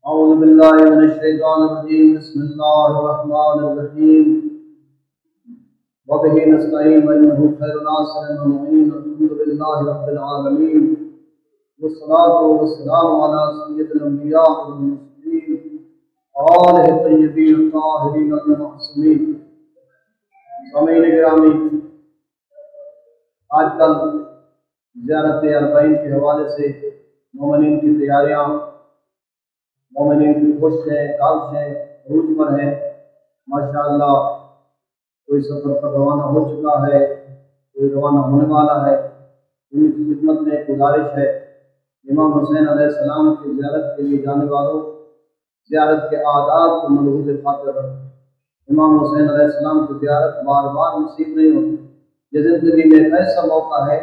أعوذ بالله من الشيطان الرجيم. بسم الله الرحمن الرحيم. وبه نستعين وإنه خير ناصر ومعين. الحمد لله رب العالمين والصلاة والسلام على سيد الأنبياء والمرسلين وآله الطيبين الطاهرين المعصومين. سامعین گرامی، آج کل زیارت اربعین کے حوالے سے مومنین کی تیاریاں، مومنین کی کوششیں، کاوشیں عروج پر ہیں. ماشاءاللہ کوئی سفر پر روانہ ہو چکا ہے، کوئی روانہ ہونے والا ہے. ان کی خدمت میں ایک گزارش ہے، امام حسین علیہ السلام کی زیارت کے لیے جانے والوں زیارت کے آداب کو ملحوظ خاطر رکھیں. امام حسین علیہ السلام کی زیارت بار بار نصیب نہیں ہوتی. یہ زندگی میں ایک ایسا موقع ہے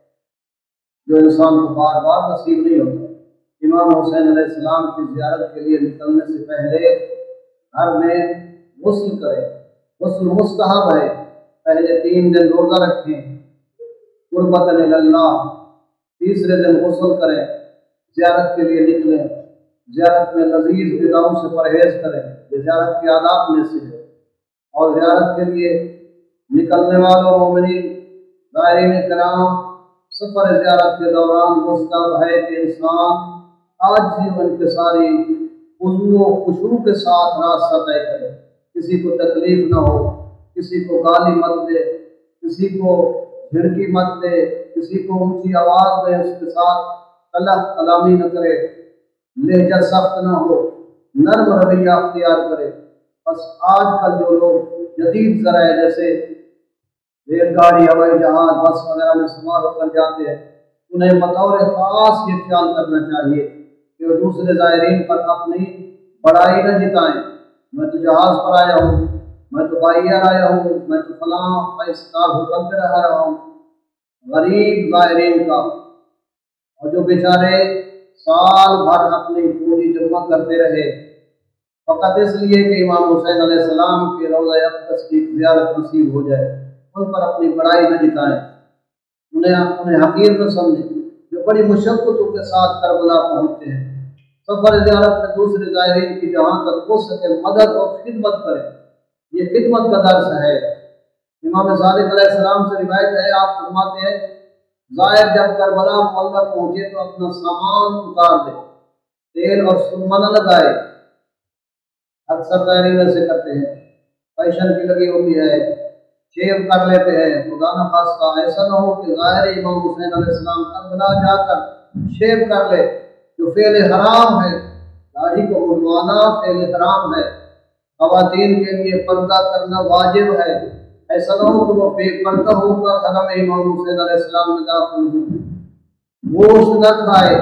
جو انسان کو بار بار نصیب نہیں ہوتا. امام حسین علیہ السلام کی زیارت کے لیے نکلنے سے پہلے گھر میں غسل کریں. غسل مستحب ہے. پہلے 3 دن روزہ رکھیں قربۃ اللہ، تیسرے دن غسل کریں، زیارت کے لیے نکلیں. زیارت میں لذیذ غذاؤں سے پرہیز کریں، یہ زیارت کے آداب میں سے ہے. اور زیارت کے لیے نکلنے والوں مومنین زائرین کرام، سفر زیارت کے دوران مستحب ہے کہ انسان عاجزی و انکساری، خضوع و خشوع کے ساتھ راستہ طے کرے. کسی کو تکلیف نہ ہو، کسی کو گالی مت دے، کسی کو جھڑکی مت دے، کسی کو اونچی آواز میں اس کے ساتھ طلب کلامی نہ کرے، لہجہ سخت نہ ہو، نرم رویہ اختیار کرے. بس آج کل جو لوگ جدید ذرائع جیسے ریل گاڑی، ہوائی جہاز، بس وغیرہ میں سوار ہو کر جاتے ہیں، انہیں بطور خاص یہ خیال کرنا چاہیے کہ وہ دوسرے زائرین پر اپنی بڑائی نہ جتائیں. میں تو جہاز پر آیا ہوں، میں تو بائی ایئر آیا ہوں، میں تو فلاں 5 سٹار ہوٹل پہ رہ رہا ہوں. غریب زائرین کا، اور جو بیچارے سال بھر اپنی پوری جمع کرتے رہے فقط اس لیے کہ امام حسین علیہ السلام کے روضہ اقدس کی زیارت نصیب ہو جائے، ان پر اپنی بڑائی نہ جتائیں، انہیں حقیر نہ سمجھیں جو بڑی مشقتوں کے ساتھ کربلا پہنچتے ہیں. سفر زیارت میں دوسرے زائرین کی جہاں تک ہو سکے مدد اور خدمت کریں. یہ خدمت کا درس ہے. امام صادق علیہ السلام سے روایت ہے، آپ فرماتے ہیں زائر جب کربلا معلّہ پہنچے تو اپنا سامان اتار دے، تیل اور سرما نہ لگائے. اکثر زائرین ایسے کرتے ہیں، فیشن کی لگی ہوتی ہے، شیو کر لیتے ہیں. خدا نہ خواستہ ایسا نہ ہو کہ ظاہر امام حسین علیہ السلام کربلا جا کر شیو کر لے، جو فعل حرام ہے. داڑھی کو منڈوانا فعل حرام ہے. خواتین کے لیے پردہ کرنا واجب ہے. ایسا نہ ہو کہ وہ بے پردہ ہو کر حرم امام حسین علیہ السلام میں داخل ہو، گوشت نہ کھائے،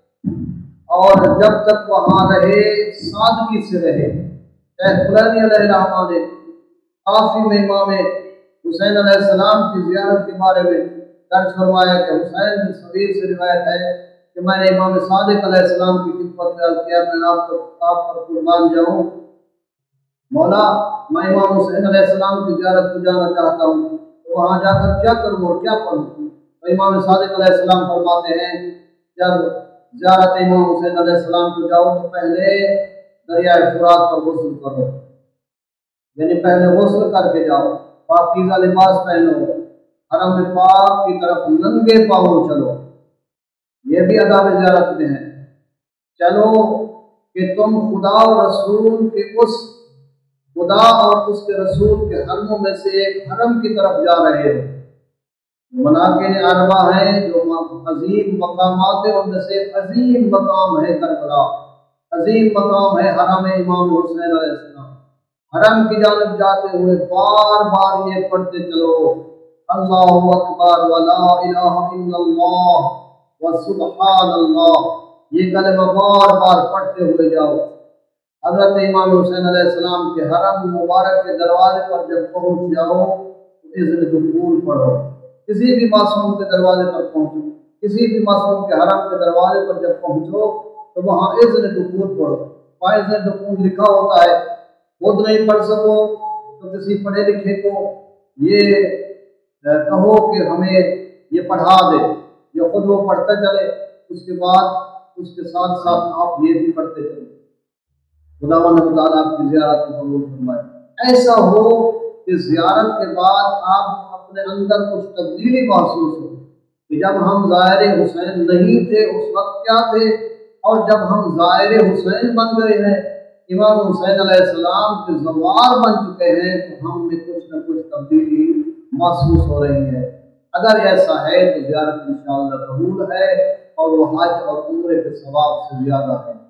اور جب تک وہاں رہے سادگی سے رہے. شیخ کلینی علیہ الرحمہ نے کافی میں امام حسین علیہ السلام کی زیارت کے بارے میں درج فرمایا کہ حسین بن صغیر سے روایت ہے کہ میں نے امام صادق علیہ السلام کی خدمت میں عرض کیا، میں آپ پر قربان جاؤں مولا، میں امام حسین علیہ السلام کی زیارت کو جانا چاہتا ہوں، تو وہاں جا کر کیا کروں اور کیا پڑھوں؟ تو امام صادق علیہ السلام فرماتے ہیں جب زیارت امام حسین علیہ السلام کو جاؤ تو پہلے دریائے فرات پر غسل کرو، یعنی پہلے غسل کر کے جاؤ، پاکیزہ لباس پہنو، حرم پاک کی طرف ننگے پاؤں چلو. یہ بھی آداب زیارت میں ہے. چلو کہ تم خدا اور رسول کے رسول کے حرموں میں سے ایک حرم کی طرف جا رہے ہو. مناقب اربع ہیں جو عظیم مقامات ہیں، ان میں سے عظیم مقام ہے کربلا، عظیم مقام ہے حرم امام حسین علیہ السلام. حرم کی جانب جاتے ہوئے بار بار یہ پڑھتے چلو، اللہ اکبر ولا الہ الا اللہ وسبحان اللہ. یہ کلمہ بار بار پڑھتے ہوئے جاؤ. حضرت امام حسین علیہ السلام کے حرم مبارک کے دروازے پر جب پہنچ جاؤ تو اذن دخول پڑھو. کسی بھی معصوم کے دروازے پر پہنچو، کسی بھی معصوم کے حرم کے دروازے پر جب پہنچو تو وہاں اذن دخول پڑھو. وہاں اذن دخول لکھا ہوتا ہے. خود نہیں پڑھ سکو تو کسی پڑھے لکھے کو یہ کہو کہ ہمیں یہ پڑھا دے، یا خود وہ پڑھتا چلے، اس کے بعد اس کے ساتھ ساتھ آپ یہ بھی پڑھتے چلے. खुदावंद ताला आपकी ज़ियारत को कबूल फरमाए। ऐसा हो कि ज़ियारत के बाद आप अपने अंदर कुछ तब्दीली महसूस हो कि जब हम ज़ाहिर हुसैन नहीं थे उस वक्त क्या थे, और जब हम ज़ाहिर हुसैन बन गए हैं, इमाम हुसैन अलैहिस्सलाम के ज़वार बन चुके हैं, तो हम में कुछ न कुछ तब्दीली महसूस हो रही है। अगर ऐसा है तो ज़ियारत इंशाअल्लाह कबूल है और वो हज और उम्रे के सवाब से ज़्यादा है।